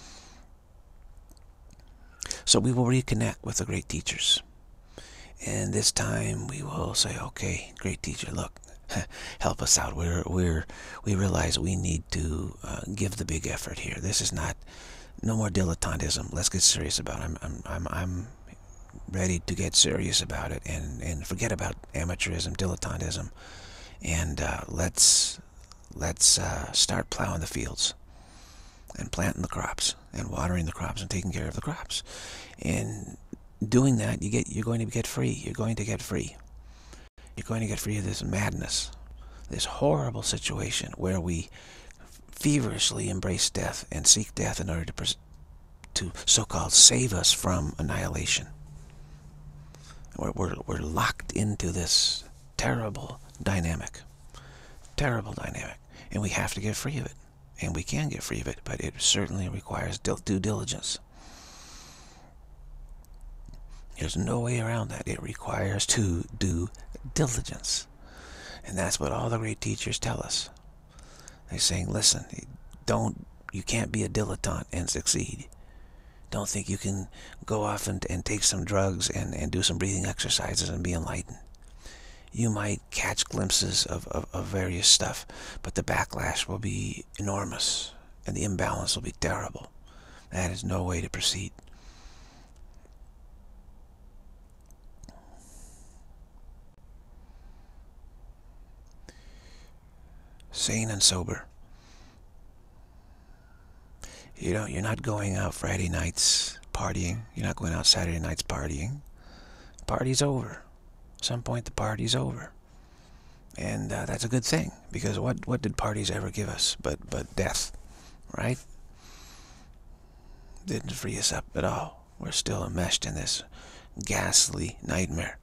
So we will reconnect with the great teachers. And this time we will say, okay, great teacher, look, help us out. We're, we're, we realize we need to uh, give the big effort here. This is not, no more dilettantism. Let's get serious about it. I'm, I'm, I'm, I'm ready to get serious about it and, and forget about amateurism, dilettantism, and uh, let's let's uh, start plowing the fields and planting the crops and watering the crops and taking care of the crops. And doing that, you get, you're going to get free. You're going to get free. You're going to get free of this madness, this horrible situation where we feverishly embrace death and seek death in order to, to so-called save us from annihilation. We're, we're, we're locked into this terrible dynamic, terrible dynamic, and we have to get free of it. And we can get free of it, but it certainly requires due diligence. There's no way around that. It requires to do diligence. And that's what all the great teachers tell us. They're saying, listen, don't, you can't be a dilettante and succeed. Don't think you can go off and, and take some drugs and, and do some breathing exercises and be enlightened. You might catch glimpses of, of, of various stuff, but the backlash will be enormous and the imbalance will be terrible. That is no way to proceed. Sane and sober. You know, you're not going out Friday nights partying. You're not going out Saturday nights partying. Party's over. At some point the party's over. And uh, that's a good thing, because what, what did parties ever give us but, but death, right? Didn't free us up at all. We're still enmeshed in this ghastly nightmare.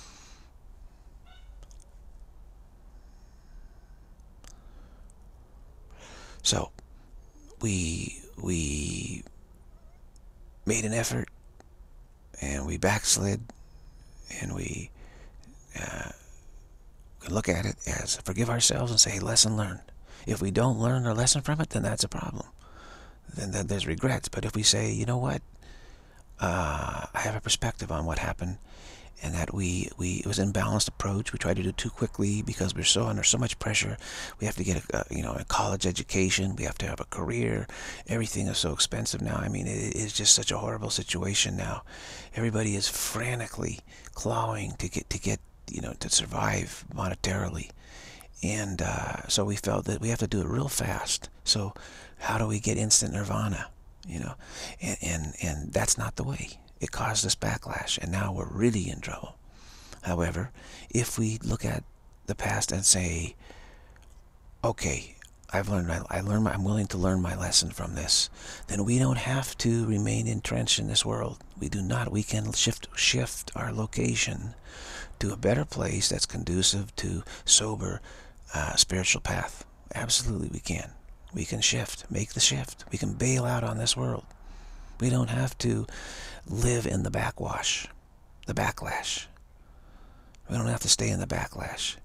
So, we, we made an effort, and we backslid, and we uh, can look at it as forgive ourselves and say, hey, lesson learned. If we don't learn our lesson from it, then that's a problem. Then, then there's regrets. But if we say, you know what, uh, I have a perspective on what happened, and that we, we it was an imbalanced approach. We tried to do it too quickly because we're so under so much pressure. We have to get a, a you know a college education. We have to have a career. Everything is so expensive now. I mean, it is just such a horrible situation now. Everybody is frantically clawing to get to get you know to survive monetarily, and uh, so we felt that we have to do it real fast. So how do we get instant nirvana? You know, and and, and that's not the way. It caused us backlash, and now we're really in trouble. However, if we look at the past and say, okay, I've learned, I, I learned, my, I'm willing to learn my lesson from this, then we don't have to remain entrenched in this world. We do not. We can shift, shift our location to a better place that's conducive to sober uh, spiritual path. Absolutely, we can. We can shift, make the shift. We can bail out on this world. We don't have to live in the backwash, the backlash. We don't have to stay in the backlash.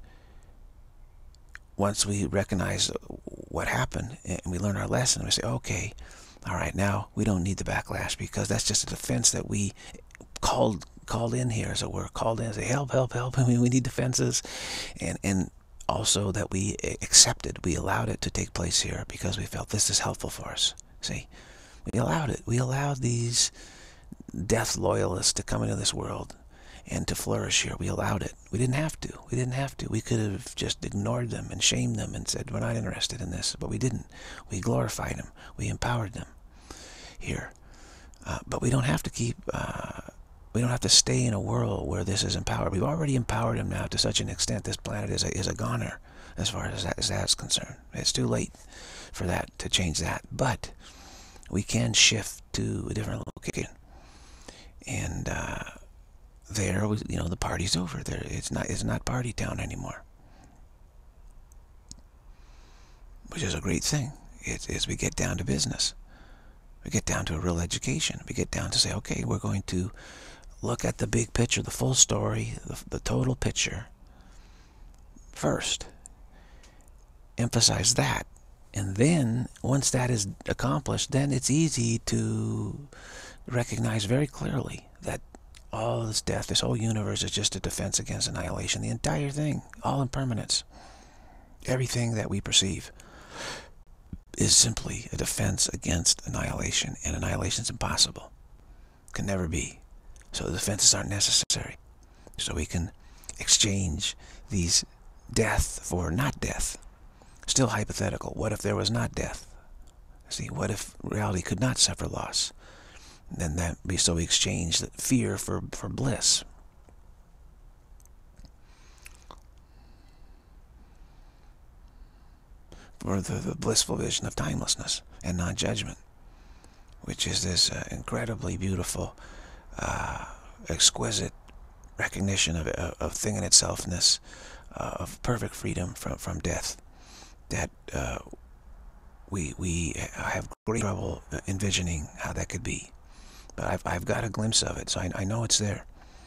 Once we recognize what happened and we learn our lesson, we say, okay, all right, now we don't need the backlash, because that's just a defense that we called called in here. So we're called in and say, help, help, help. I mean, we need defenses. And, and also that we accepted, we allowed it to take place here because we felt this is helpful for us. See? We allowed it. We allowed these death loyalists to come into this world and to flourish here. We allowed it. We didn't have to. We didn't have to. We could have just ignored them and shamed them and said, we're not interested in this. But we didn't. We glorified them. We empowered them here. Uh, but we don't have to keep, uh, we don't have to stay in a world where this is empowered. We've already empowered them now to such an extent this planet is a, is a goner as far as, that, as that's concerned. It's too late for that, to change that. But we can shift to a different location, and uh, there, you know, the party's over. There, it's not, it's not party town anymore, which is a great thing. It's, as we get down to business, we get down to a real education. We get down to say, okay, we're going to look at the big picture, the full story, the, the total picture first. Emphasize that. And then, once that is accomplished, then it's easy to recognize very clearly that all this death, this whole universe is just a defense against annihilation. The entire thing, all impermanence, everything that we perceive is simply a defense against annihilation. And annihilation is impossible. Can never be. So the defenses aren't necessary. So we can exchange these death for not death. Still hypothetical. What if there was not death? See, what if reality could not suffer loss? then that be so we exchange fear for for bliss. For the, the blissful vision of timelessness and non-judgment, which is this uh, incredibly beautiful, uh, exquisite recognition of, of, of thing in itselfness, uh, of perfect freedom from, from death, that uh, we, we have great trouble envisioning how that could be. But I've, I've got a glimpse of it, so I, I know it's there.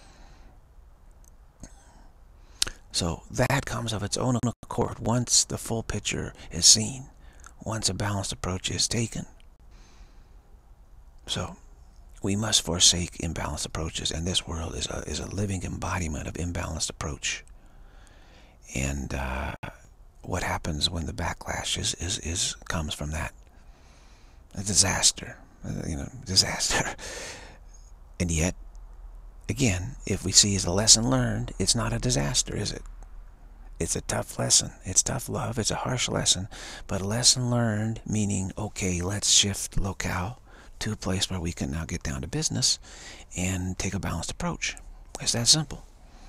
So that comes of its own accord once the full picture is seen, once a balanced approach is taken. So we must forsake imbalanced approaches, and this world is a, is a living embodiment of imbalanced approach. And uh, what happens when the backlash is, is, is comes from that? A disaster, you know, disaster. And yet, again, if we see as a lesson learned, it's not a disaster, is it? It's a tough lesson. It's tough love. It's a harsh lesson. But a lesson learned, meaning, okay, let's shift locale to a place where we can now get down to business and take a balanced approach. It's that simple.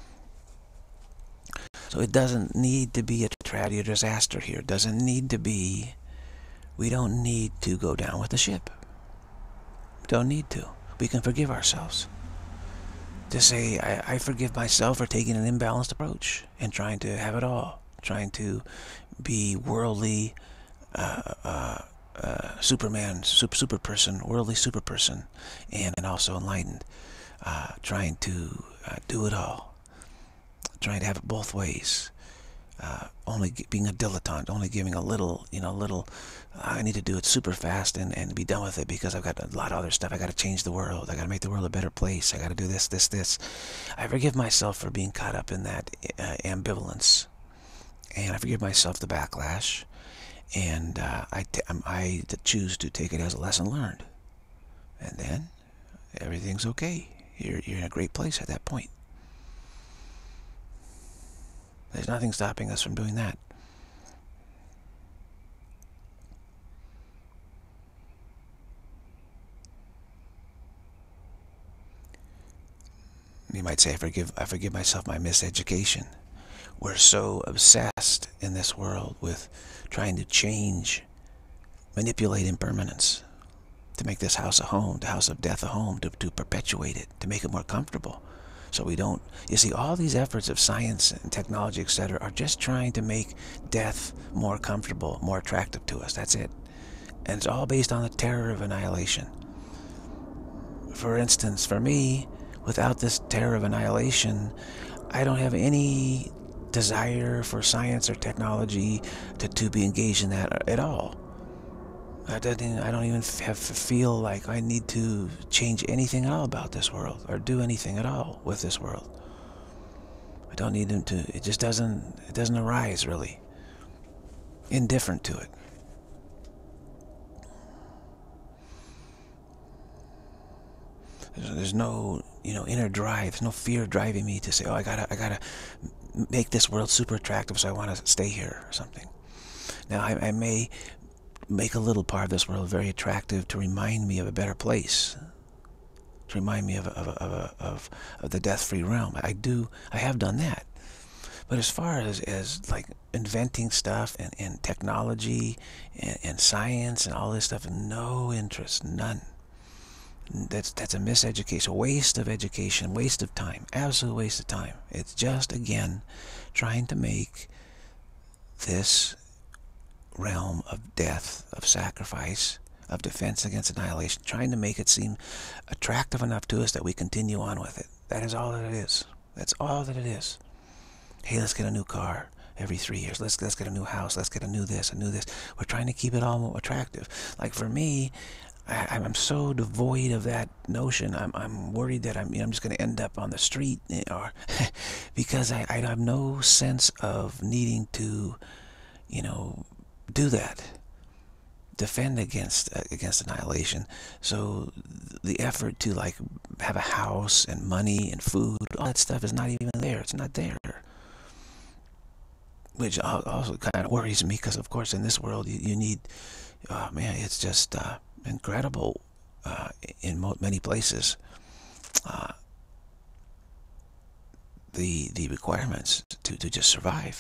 So it doesn't need to be a tragedy or disaster here. It doesn't need to be, we don't need to go down with the ship. We don't need to. We can forgive ourselves. To say, I, I forgive myself for taking an imbalanced approach and trying to have it all, trying to be worldly, uh, uh, uh, Superman, super, super person, worldly super person, and, and also enlightened, uh, trying to uh, do it all, trying to have it both ways, uh, only being a dilettante, only giving a little, you know, little, I need to do it super fast and, and be done with it because I've got a lot of other stuff. I got to change the world. I got to make the world a better place. I got to do this, this, this. I forgive myself for being caught up in that uh, ambivalence. And I forgive myself the backlash. And uh, I, t I choose to take it as a lesson learned. And then everything's okay. You're, you're in a great place at that point. There's nothing stopping us from doing that. You might say, I forgive, I forgive myself my miseducation. We're so obsessed in this world with trying to change, manipulate impermanence, to make this house a home, the house of death a home, to, to perpetuate it, to make it more comfortable. So we don't, you see, all these efforts of science and technology, et cetera, are just trying to make death more comfortable, more attractive to us. That's it. And it's all based on the terror of annihilation. For instance, for me, without this terror of annihilation, I don't have any desire for science or technology to, to be engaged in that at all. I don't, I don't even have to feel like I need to change anything at all about this world or do anything at all with this world. I don't need them to, it just doesn't, it doesn't arise really. Indifferent to it. There's, there's no, you know, inner drive. There's no fear driving me to say, oh, I gotta, I gotta make this world super attractive, so I want to stay here or something. Now, I, I may make a little part of this world very attractive to remind me of a better place, to remind me of of of, of, of the death-free realm. I do, I have done that. But as far as as like inventing stuff and, and technology and, and science and all this stuff, no interest, none. That's that's a miseducation, a waste of education, waste of time, absolute waste of time. It's just, again, trying to make this realm of death, of sacrifice, of defense against annihilation, trying to make it seem attractive enough to us that we continue on with it. That is all that it is. That's all that it is. Hey, let's get a new car every three years. Let's let's get a new house. Let's get a new this, a new this. We're trying to keep it all more attractive. Like for me, I, I'm so devoid of that notion. I'm I'm worried that I'm you know, I'm just going to end up on the street, or because I I have no sense of needing to, you know, do that, defend against uh, against annihilation. So the effort to like have a house and money and food, all that stuff is not even there. It's not there, which also kind of worries me, because of course in this world you, you need, oh man, it's just uh, incredible uh, in mo many places, uh, the the requirements to, to just survive.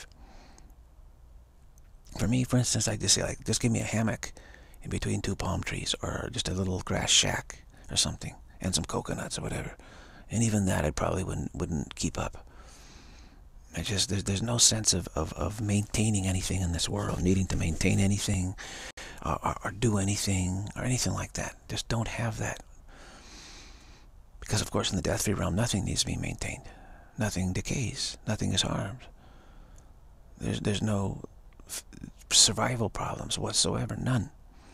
For me, for instance, I just say, like, just give me a hammock in between two palm trees, or just a little grass shack or something, and some coconuts or whatever. And even that I probably wouldn't wouldn't keep up. I just there's, there's no sense of, of, of maintaining anything in this world, needing to maintain anything, or, or, or do anything, or anything like that. Just don't have that. Because of course in the death-free realm, nothing needs to be maintained. Nothing decays. Nothing is harmed. There's, there's no f survival problems whatsoever. None.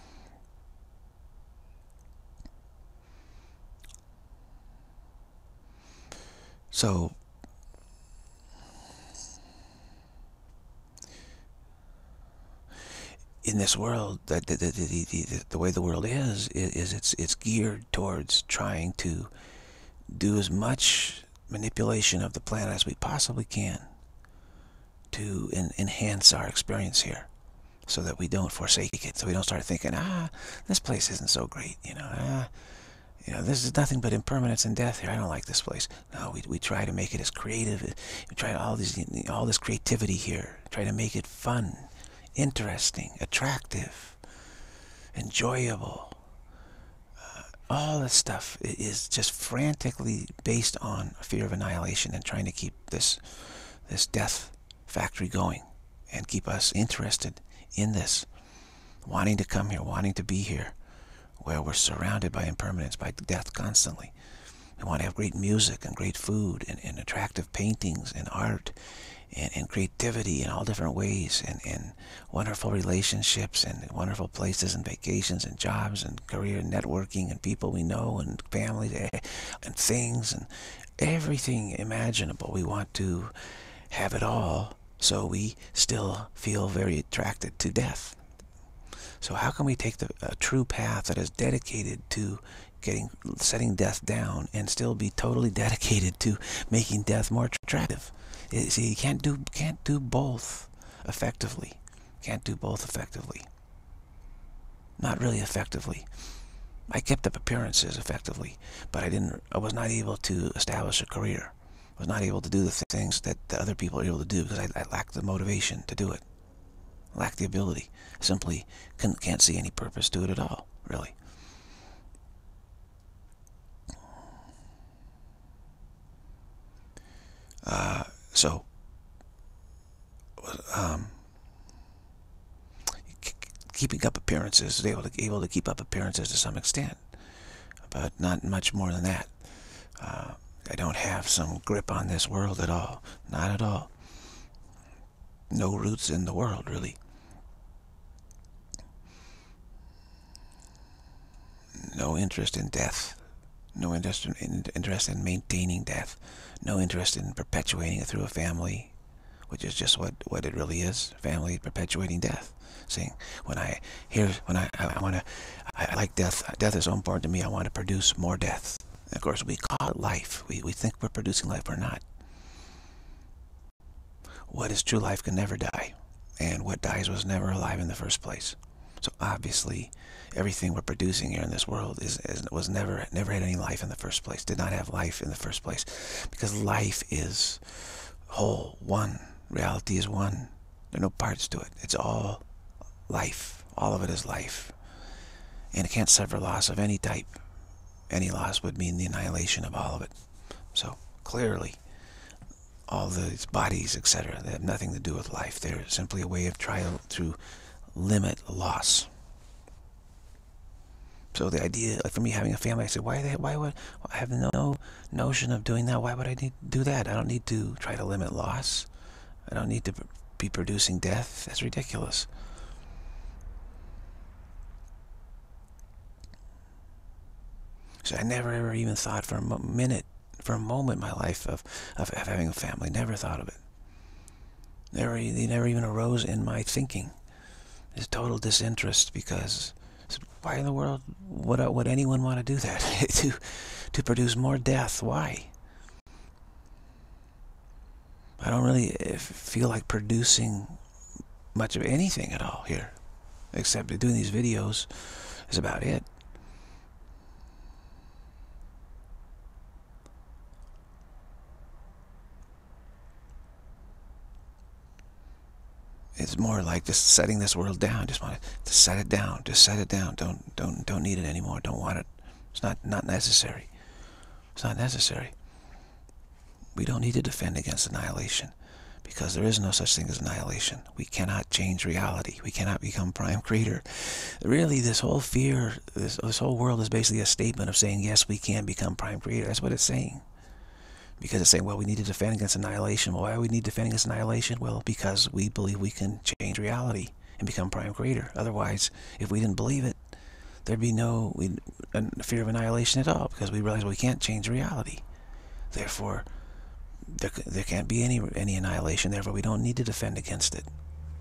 So, in this world, the, the, the, the, the, the way the world is, is it's, it's geared towards trying to do as much manipulation of the planet as we possibly can to en enhance our experience here, so that we don't forsake it, so we don't start thinking, ah, this place isn't so great, you know, ah, you know, this is nothing but impermanence and death here. I don't like this place. No, we, we try to make it as creative. We try all these, all this creativity here. Try to make it fun, interesting, attractive, enjoyable. Uh, all this stuff is just frantically based on a fear of annihilation and trying to keep this, this death factory going and keep us interested in this, wanting to come here, wanting to be here, where we're surrounded by impermanence, by death constantly. We want to have great music and great food and, and attractive paintings and art and, and creativity in all different ways, and, and wonderful relationships and wonderful places and vacations and jobs and career and networking and people we know and families and things and everything imaginable. We want to have it all, so we still feel very attracted to death. So how can we take the a true path that is dedicated to getting, setting death down, and still be totally dedicated to making death more attractive? It, see, you can't do can't do both effectively. Can't do both effectively. Not really effectively. I kept up appearances effectively, but I didn't. I was not able to establish a career. I was not able to do the th things that the other people are able to do because I, I lacked the motivation to do it. Lack the ability. Simply can, can't see any purpose to it at all, really. Uh, so, um, keeping up appearances, able to able to keep up appearances to some extent, but not much more than that. Uh, I don't have some grip on this world at all. Not at all. No roots in the world, really. No interest in death. No interest in, in, interest in maintaining death. No interest in perpetuating it through a family, which is just what, what it really is. Family perpetuating death. Saying, when I hear, when I, I, I want to, I, I like death. Death is so important to me, I want to produce more death. And of course, we call it life. We, we think we're producing life. We're not. What is true life can never die. And what dies was never alive in the first place. So obviously, everything we're producing here in this world is, is was never never had any life in the first place. Did not have life in the first place, because life is whole, one. Reality is one. There are no parts to it. It's all life. All of it is life, and it can't suffer loss of any type. Any loss would mean the annihilation of all of it. So clearly, all these bodies, et cetera, they have nothing to do with life. They're simply a way of trying to limit loss. So the idea, like for me having a family, I said, why they, why would I have no notion of doing that? Why would I need to do that? I don't need to try to limit loss. I don't need to be producing death. That's ridiculous. So I never ever even thought for a minute, for a moment in my life of, of, of having a family. Never thought of it. Never, they never even arose in my thinking. It's total disinterest, because why in the world would, would anyone want to do that? to, to produce more death? Why? I don't really feel like producing much of anything at all here, except doing these videos is about it. It's more like just setting this world down. Just want to set it down. Just set it down. Don't don't don't need it anymore. Don't want it. It's not not necessary. It's not necessary. We don't need to defend against annihilation, because there is no such thing as annihilation. We cannot change reality. We cannot become prime creator. Really, this whole fear, this, this whole world is basically a statement of saying, yes, we can become prime creator. That's what it's saying. Because it's saying, well, we need to defend against annihilation. Well, why do we need to defend against annihilation? Well, because we believe we can change reality and become prime creator. Otherwise, if we didn't believe it, there'd be no we, fear of annihilation at all, because we realize we can't change reality. Therefore, There, there can't be any any annihilation. Therefore, we don't need to defend against it.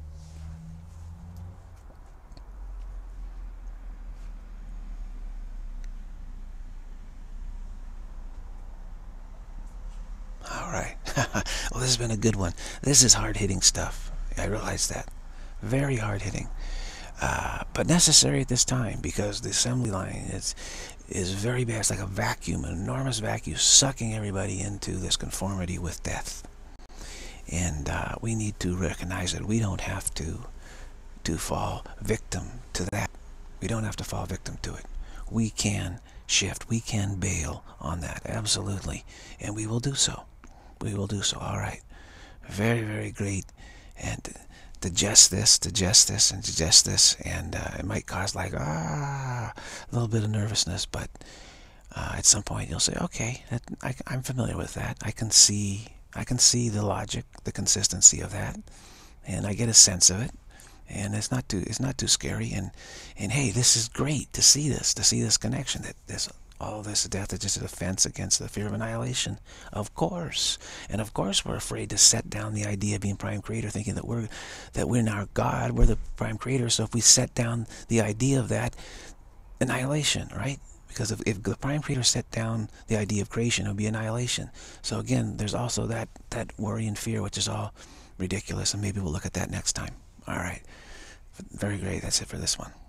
All right. Well, this has been a good one. This is hard-hitting stuff. I realize that. Very hard-hitting. Uh, but necessary at this time, because the assembly line is is very bad. It's like a vacuum, an enormous vacuum, sucking everybody into this conformity with death. And uh, we need to recognize that we don't have to to fall victim to that. We don't have to fall victim to it. We can shift. We can bail on that, absolutely. And we will do so. We will do so. All right. Very, very great. And digest this, digest this, and digest this, and uh, it might cause like ah a little bit of nervousness, but uh, at some point you'll say, okay, that, I, I'm familiar with that. I can see, I can see the logic, the consistency of that, and I get a sense of it, and it's not too, it's not too scary, and and hey, this is great to see this, to see this connection, that this. All this death is just a defense against the fear of annihilation, of course. And of course we're afraid to set down the idea of being prime creator, thinking that we're that we're now God, we're the prime creator. So if we set down the idea of that, annihilation, right? Because if, if the prime creator set down the idea of creation, it would be annihilation. So again, there's also that, that worry and fear, which is all ridiculous, and maybe we'll look at that next time. All right. Very great. That's it for this one.